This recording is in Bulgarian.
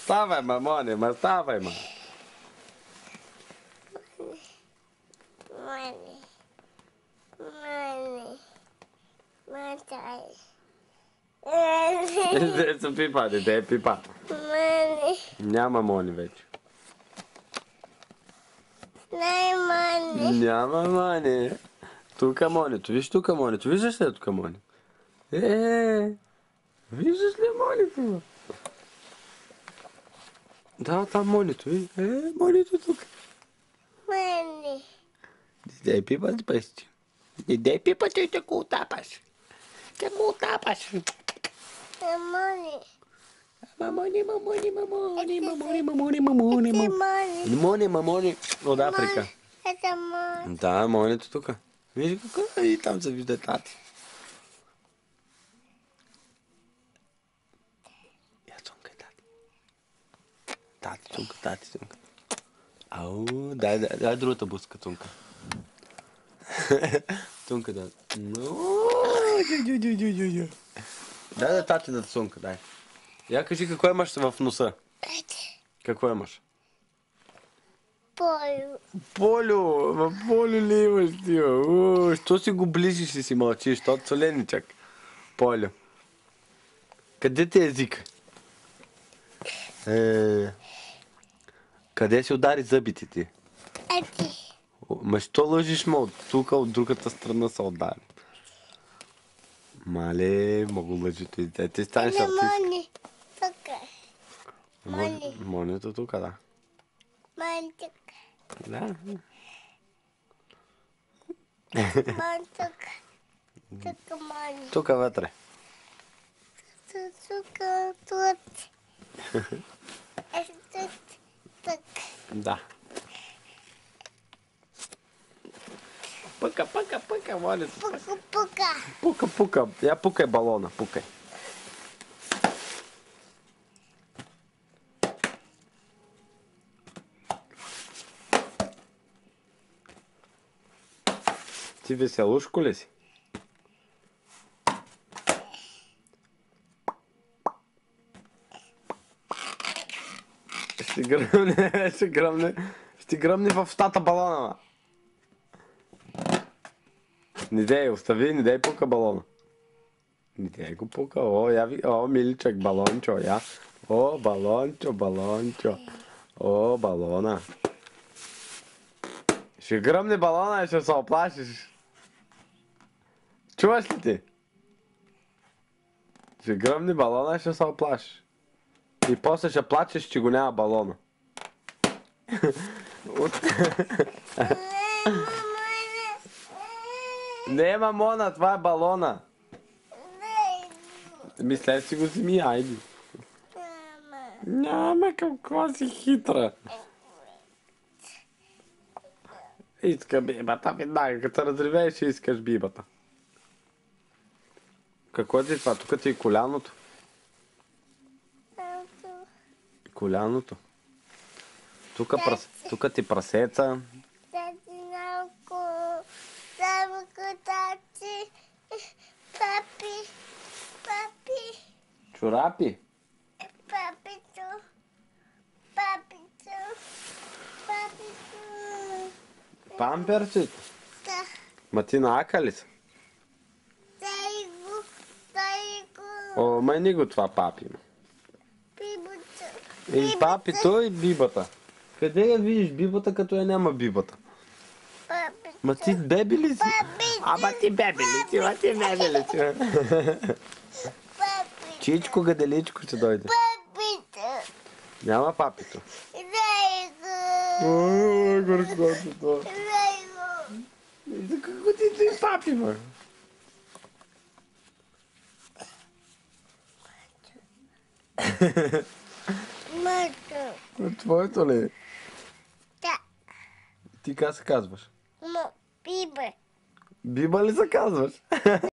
ставай, мамоне, ма ставай, ма. Де са пипа, де пипа? Няма мони вече. Няма мони. Тука монето, виж тука монето, виждаш ли тука мони? Виждаш ли монето? Да, там монето, виж. Монето тук. Дай пипа да пъсти. Дай пипа, че те го утапаш. Те го утапаш. Мамони. Мамони. От Африка. Да, монето тук. Виж какво и там се вижда тати. Я цунка, тати. Тати цунка. Ау, дай другата буска, цунка. Цунка, да. Дай тати да цунка, дай. Я кажи какво имаш в носа. Какво имаш? Полю, Полю ли имаш ти? Що си го ближиш и си мълчиш? Що соленичък? Полю. Къде ти е език? Къде си удари зъбите ти? Ма що лъжиш ме от тук, от другата страна са удари? Мале, много лъжите. Ти станеш артист. Монето тук, да. Да. Тук вътре. Да. Пъка, монето. Пука. Я пукай балона, пукай. Ти веселушко ли си? Ще гръмне в устата балона. Не дей, остави, не дей пука балона. Не дей го пука, о, миличък, балончо, я. О, балончо. О, балона. Ще гръмне балона и ще се оплашиш. Чуваш ли ти? Ще гръмне балона и ще се оплашиш. И после ще плачеш, че го няма балона. Не, мамона, това е балона. След си го вземи, айди. Няма, какво си хитра. Иска бибата, веднага, като разревееш, ще искаш бибата. Какво ти е това? Тук ти е коляното. Коляното. Тук ти прасеца. Чорапи. Памперчето. Да. Ма ти на ака ли са? О, май го това папи. И папито и бибата. Къде я видиш бибата, като я няма бибата? Ма ти беби ли си? Ама ти беби ли си? Чичко, гаделичко ще дойде. Няма папито. О, горкото. За какво ти и папи, ма? Мато. Твоето ли? Да. Ти как се казваш? Биба. Биба ли се казваш?